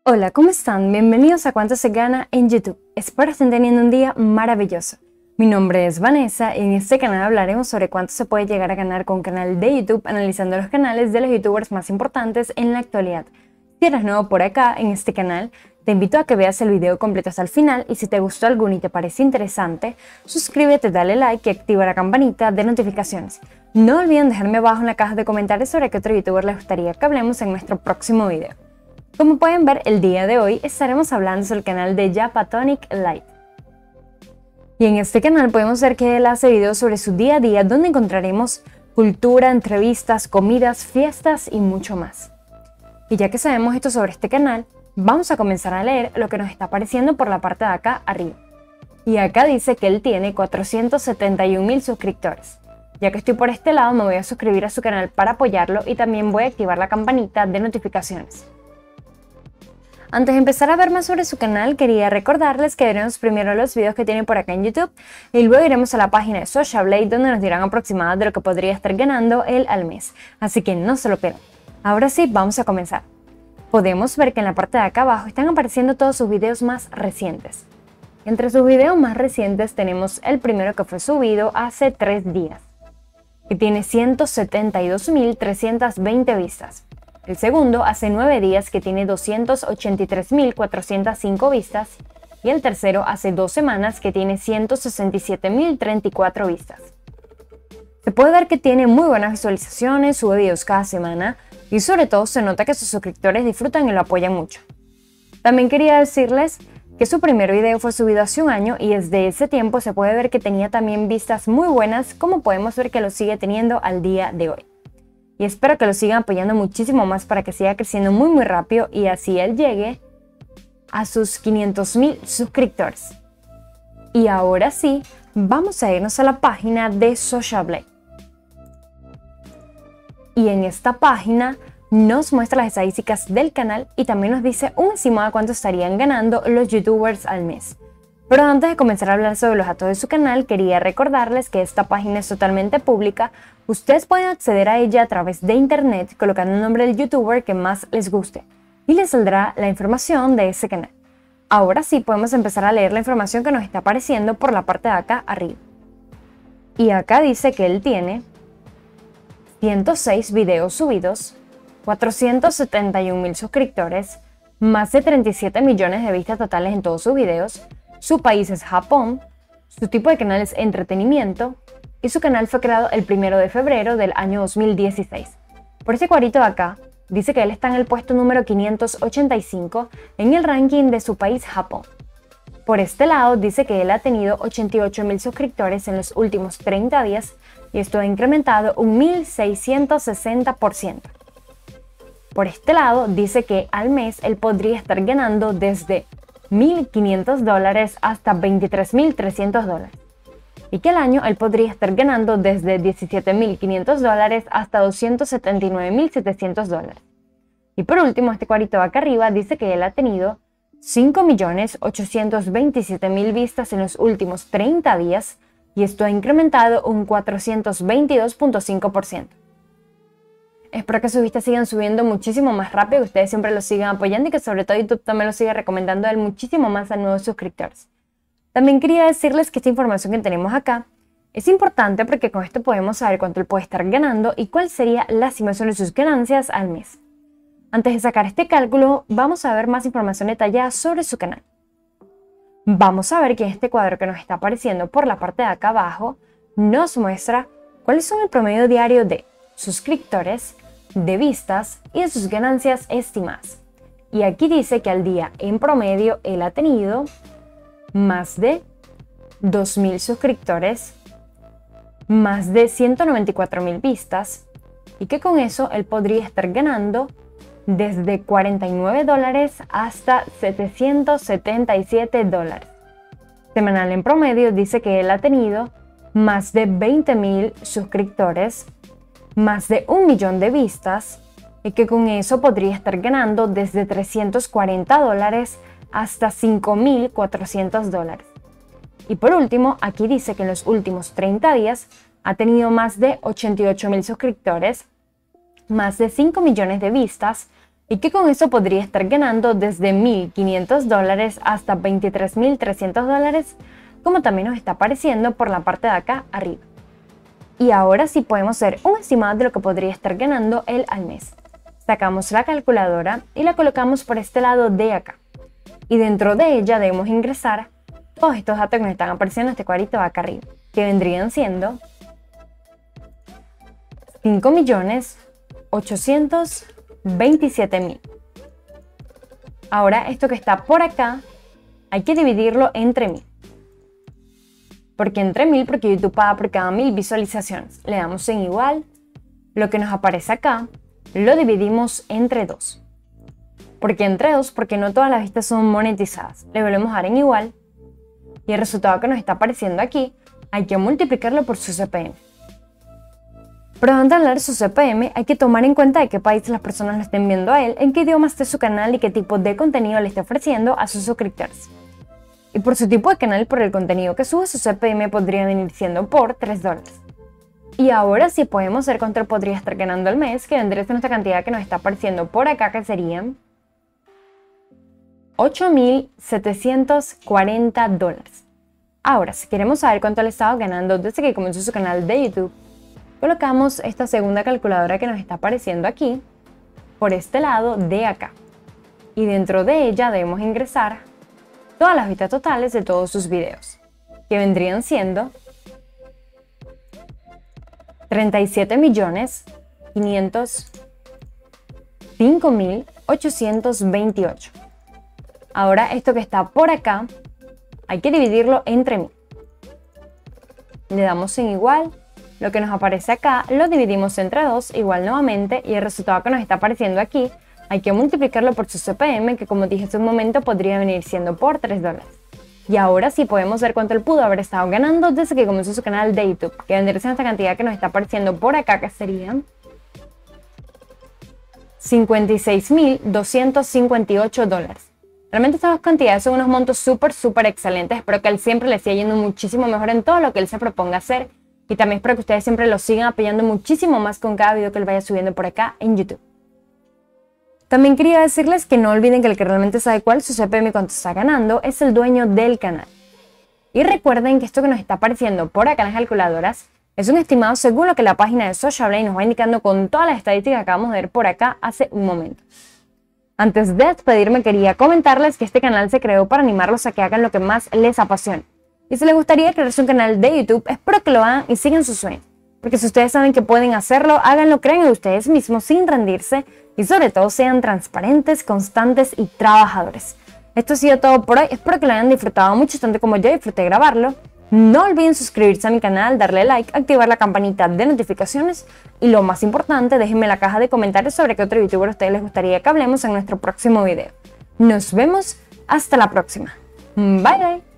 Hola, ¿cómo están? Bienvenidos a Cuánto se gana en YouTube. Espero estén teniendo un día maravilloso. Mi nombre es Vanessa y en este canal hablaremos sobre cuánto se puede llegar a ganar con un canal de YouTube analizando los canales de los youtubers más importantes en la actualidad. Si eres nuevo por acá en este canal, te invito a que veas el video completo hasta el final y si te gustó alguno y te parece interesante, suscríbete, dale like y activa la campanita de notificaciones. No olviden dejarme abajo en la caja de comentarios sobre qué otro youtuber les gustaría que hablemos en nuestro próximo video. Como pueden ver, el día de hoy estaremos hablando sobre el canal de Japatonic Light. Y en este canal podemos ver que él hace videos sobre su día a día donde encontraremos cultura, entrevistas, comidas, fiestas y mucho más. Y ya que sabemos esto sobre este canal, vamos a comenzar a leer lo que nos está apareciendo por la parte de acá arriba. Y acá dice que él tiene 471.000 suscriptores. Ya que estoy por este lado, me voy a suscribir a su canal para apoyarlo y también voy a activar la campanita de notificaciones. Antes de empezar a ver más sobre su canal, quería recordarles que veremos primero los videos que tienen por acá en YouTube y luego iremos a la página de Social Blade donde nos dirán aproximadamente de lo que podría estar ganando él al mes. Así que no se lo pierdan. Ahora sí, vamos a comenzar. Podemos ver que en la parte de acá abajo están apareciendo todos sus videos más recientes. Entre sus videos más recientes tenemos el primero que fue subido hace 3 días, que tiene 172.320 vistas. El segundo hace 9 días que tiene 283.405 vistas y el tercero hace 2 semanas que tiene 167.034 vistas. Se puede ver que tiene muy buenas visualizaciones, sube videos cada semana y sobre todo se nota que sus suscriptores disfrutan y lo apoyan mucho. También quería decirles que su primer video fue subido hace un año y desde ese tiempo se puede ver que tenía también vistas muy buenas, como podemos ver que lo sigue teniendo al día de hoy. Y espero que lo sigan apoyando muchísimo más para que siga creciendo muy rápido y así él llegue a sus 500.000 suscriptores. Y ahora sí, vamos a irnos a la página de Social Blade. Y en esta página nos muestra las estadísticas del canal y también nos dice un estimado de cuánto estarían ganando los youtubers al mes. Pero antes de comenzar a hablar sobre los datos de su canal, quería recordarles que esta página es totalmente pública. Ustedes pueden acceder a ella a través de internet colocando el nombre del youtuber que más les guste y les saldrá la información de ese canal. Ahora sí podemos empezar a leer la información que nos está apareciendo por la parte de acá arriba. Y acá dice que él tiene 106 videos subidos, 471.000 suscriptores, más de 37 millones de vistas totales en todos sus videos. Su país es Japón, su tipo de canal es entretenimiento y su canal fue creado el 1 de febrero del año 2016. Por ese cuadrito de acá, dice que él está en el puesto número 585 en el ranking de su país Japón. Por este lado, dice que él ha tenido 88.000 suscriptores en los últimos 30 días y esto ha incrementado un 1.660%. Por este lado, dice que al mes él podría estar ganando desde $1.500 hasta $23.300 y que al año él podría estar ganando desde $17.500 hasta $279.700. Y por último, este cuadrito acá arriba dice que él ha tenido 5.827.000 vistas en los últimos 30 días y esto ha incrementado un 422.5%. Espero que sus vistas sigan subiendo muchísimo más rápido, que ustedes siempre lo sigan apoyando y que sobre todo YouTube también lo siga recomendando a él muchísimo más a nuevos suscriptores. También quería decirles que esta información que tenemos acá es importante porque con esto podemos saber cuánto él puede estar ganando y cuál sería la estimación de sus ganancias al mes. Antes de sacar este cálculo, vamos a ver más información detallada sobre su canal. Vamos a ver que en este cuadro que nos está apareciendo por la parte de acá abajo nos muestra cuáles son el promedio diario de suscriptores, de vistas y de sus ganancias estimadas. Y aquí dice que al día en promedio él ha tenido más de 2.000 suscriptores, más de 194.000 vistas y que con eso él podría estar ganando desde $49 hasta $777. Semanal en promedio dice que él ha tenido más de 20.000 suscriptores, más de 1 millón de vistas y que con eso podría estar ganando desde $340 hasta $5.400. Y por último, aquí dice que en los últimos 30 días ha tenido más de 88.000 suscriptores, más de 5 millones de vistas y que con eso podría estar ganando desde $1.500 hasta $23.300, como también nos está apareciendo por la parte de acá arriba. Y ahora sí podemos hacer un estimado de lo que podría estar ganando él al mes. Sacamos la calculadora y la colocamos por este lado de acá. Y dentro de ella debemos ingresar todos estos datos que nos están apareciendo en este cuadrito de acá arriba, que vendrían siendo 5.827.000. Ahora esto que está por acá hay que dividirlo entre 1000. ¿Por qué entre 1000? Porque YouTube paga por cada 1000 visualizaciones. Le damos en igual. Lo que nos aparece acá lo dividimos entre 2. ¿Por qué entre 2? Porque no todas las vistas son monetizadas. Le volvemos a dar en igual. Y el resultado que nos está apareciendo aquí hay que multiplicarlo por su CPM. Pero antes de hablar de su CPM, hay que tomar en cuenta de qué país las personas lo estén viendo a él, en qué idioma esté su canal y qué tipo de contenido le esté ofreciendo a sus suscriptores. Y por su tipo de canal y por el contenido que sube, su CPM podría venir siendo por $3. Y ahora sí podemos ver cuánto podría estar ganando al mes, que vendría siendo esta cantidad que nos está apareciendo por acá, que serían $8.740. Ahora, si queremos saber cuánto le estaba ganando desde que comenzó su canal de YouTube, colocamos esta segunda calculadora que nos está apareciendo aquí, por este lado de acá. Y dentro de ella debemos ingresar todas las vistas totales de todos sus videos, que vendrían siendo 37.505.828. Ahora esto que está por acá hay que dividirlo entre 1000. Le damos en igual. Lo que nos aparece acá lo dividimos entre 2 igual nuevamente, y el resultado que nos está apareciendo aquí hay que multiplicarlo por su CPM, que como dije hace un momento podría venir siendo por $3. Y ahora sí podemos ver cuánto él pudo haber estado ganando desde que comenzó su canal de YouTube, que vendría siendo esta cantidad que nos está apareciendo por acá, que serían $56.258. Realmente estas dos cantidades son unos montos súper excelentes. Espero que a él siempre le siga yendo muchísimo mejor en todo lo que él se proponga hacer. Y también espero que ustedes siempre lo sigan apoyando muchísimo más con cada video que él vaya subiendo por acá en YouTube. También quería decirles que no olviden que el que realmente sabe cuál es su CPM y cuánto está ganando es el dueño del canal. Y recuerden que esto que nos está apareciendo por acá en las calculadoras es un estimado según lo que la página de Socialblade nos va indicando con todas las estadísticas que acabamos de ver por acá hace un momento. Antes de despedirme, quería comentarles que este canal se creó para animarlos a que hagan lo que más les apasiona. Y si les gustaría crearse un canal de YouTube, espero que lo hagan y sigan su sueño. Porque si ustedes saben que pueden hacerlo, háganlo, crean en ustedes mismos sin rendirse y sobre todo sean transparentes, constantes y trabajadores. Esto ha sido todo por hoy, espero que lo hayan disfrutado mucho tanto como yo disfruté grabarlo. No olviden suscribirse a mi canal, darle like, activar la campanita de notificaciones y lo más importante, déjenme en la caja de comentarios sobre qué otro youtuber a ustedes les gustaría que hablemos en nuestro próximo video. Nos vemos hasta la próxima. Bye bye.